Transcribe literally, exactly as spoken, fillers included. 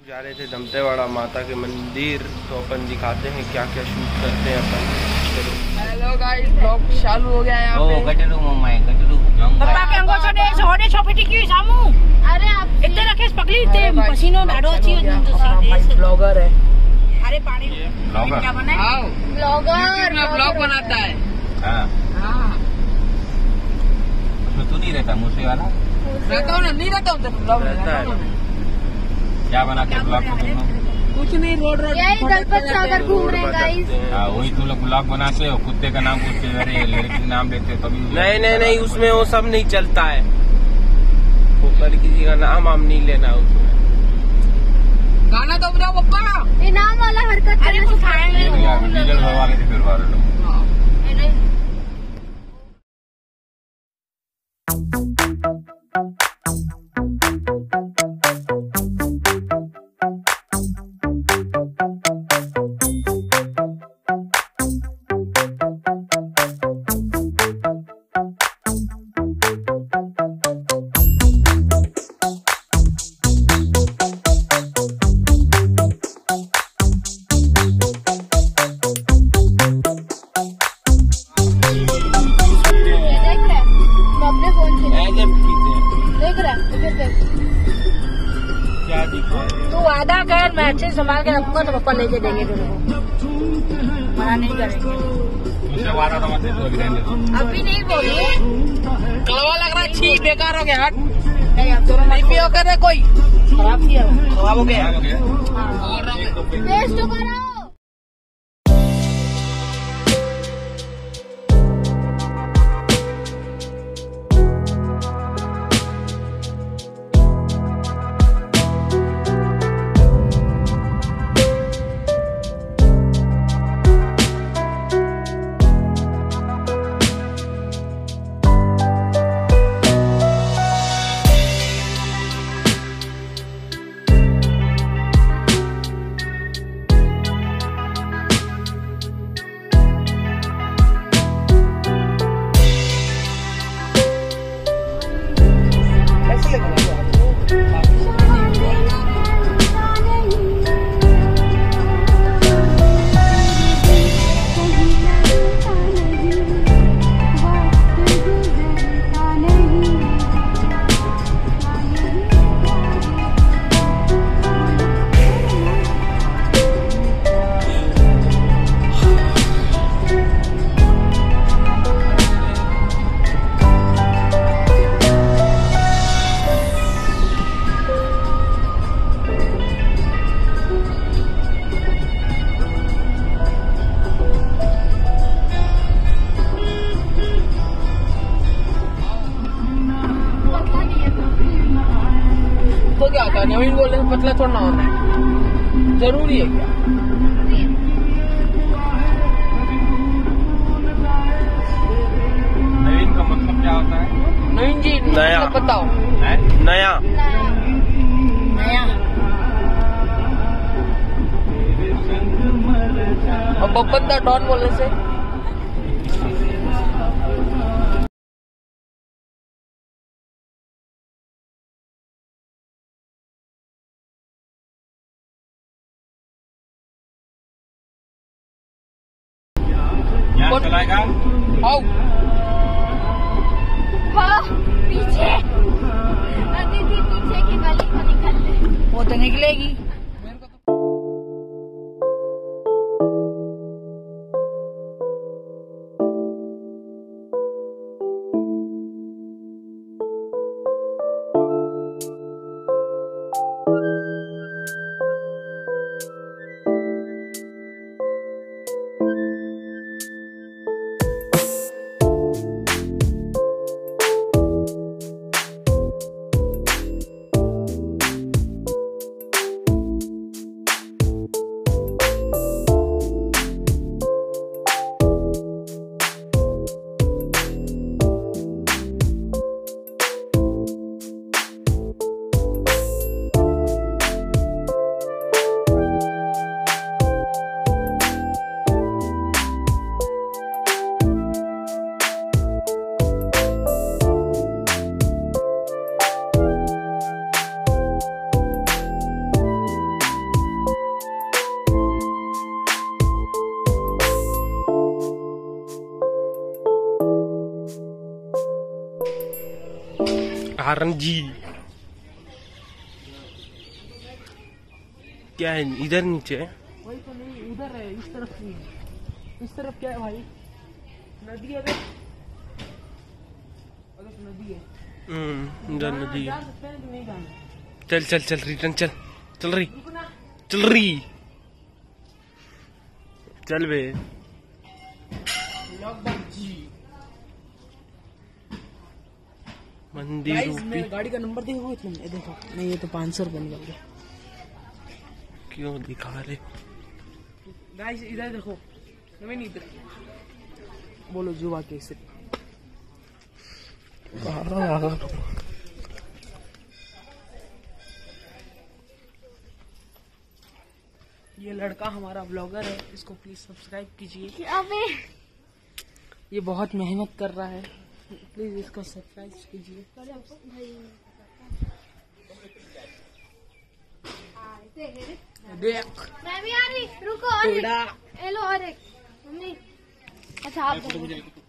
लोग जा रहे थे दमतेवाड़ा माता के मंदिर, तो अपन दिखाते हैं क्या क्या शूट करते हैं अपन। हेलो गाइस, ब्लॉग चालू हो गया यहाँ पे। ओ गटरू मम्मा गटरू पप्पा के अंगो छोड़े छोड़े छोपेटी की सामू। अरे आप इतने रखे पगली इतने पसीनो डाडो अच्छी है। ब्लॉगर है। अरे पानी ब्लॉगर क्या बना है? ब्लॉगर ब्लॉग बनाता है। हाँ हाँ उसमें तू नहीं रहता मूसे वाला? रहता हूँ ना, नहीं रहता हूँ तो ब्लॉग रहता है। क्या बना के ब्लॉग को तुम लोग? कुछ नहीं, रोड रोड यही दलपत सागर घूम रहे हैं गाइस। हाँ वही तुम लोग ब्लॉग बनाते हो, कुत्ते का नाम पूछते हो, अरे लड़की का नाम लेते हो तभी। नहीं नहीं नहीं, उसमें वो सब नहीं चलता है। ऊपर किसी का नाम हम नहीं लेना उसमें। गाना तो बजाओ पप्पा। इनाम वाला हरकत करने से खाएंगे। डीजल भरवा लेते फिर वाले लोग। क्या दिखा है? तू वादा कर, मैं अच्छे से संभाल के रखूंगा तो पापा लेके देंगे तेरे को, मना नहीं करेंगे। मुझसे वादा तो मत दो, अभी रहने दो। अभी नहीं बोली, कड़वा लग रहा है, छी बेकार हो गया। हट नहीं अब दोनों नहीं पियो करे कोई खराब किया खराब हो गया। टेस्ट तो करो। तो क्या होता है, नवीन बोलने से पतला छोड़ना होता है, जरूरी है क्या? नवीन का मतलब क्या होता है? नवीन जी नया। मतलब बताओ। है? नया नया और बब्बन दा डॉन बोलने से यहाँ चलाएगा? आओ हाँ पीछे दीदी पीछे की गली को निकल ले, वो तो निकलेगी। कारण जी क्या है इधर नीचे है? वही तो नहीं, उधर है, इस तरफ नहीं है। इस तरफ क्या है भाई? नदी है देख, अगर नदी है। हम्म इधर नदी है। जा सकते हैं कि नहीं जाना? चल चल चल रिटर्न चल चल रही रुकना। चल रही चल बे। लॉकडाउन जी। मंदिर गाइस रूपी मेरे गाड़ी का नंबर देखोगे तुम? ये देखो, नहीं ये तो पाँच सौ रुपये निकल गया। क्यों दिखा रहे? गाइस इधर देखो, नवीन इधर बोलो जुआ कैसे? ये लड़का हमारा ब्लॉगर है, इसको प्लीज सब्सक्राइब कीजिए। अबे ये बहुत मेहनत कर रहा है, प्लीज इसको सब्सक्राइब कीजिए। देख मैं भी आ रही, रुको और एक, बेटा। ये लो और एक मम्मी। अच्छा आप